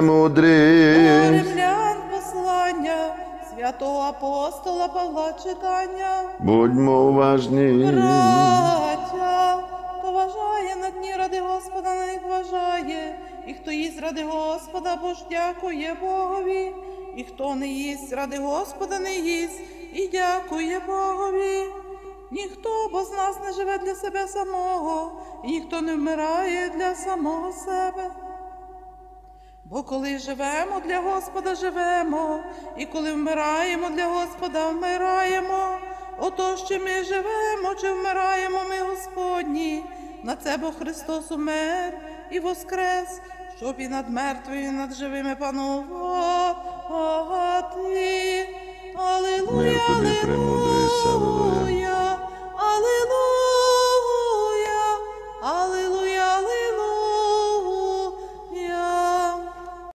премудрість. Римлян послання святого апостола Павла читання. Будьмо уважні. Браття, хто вважає на дні ради Господа, на них вважає, і хто їсть ради Господа, бо ж дякує Богові, і хто не їсть ради Господа, не їсть, і дякує Богові. Ніхто бо з нас не живе для себе самого, і ніхто не вмирає для самого себе. Бо коли живемо для Господа, живемо, і коли вмираємо для Господа, вмираємо. Отож, чи ми живемо, чи вмираємо ми Господні, на це бо Христос умер і воскрес, щоб і над мертвими, і над живими панувати. Алілуя, Мир тобі, премудрість, алілуя.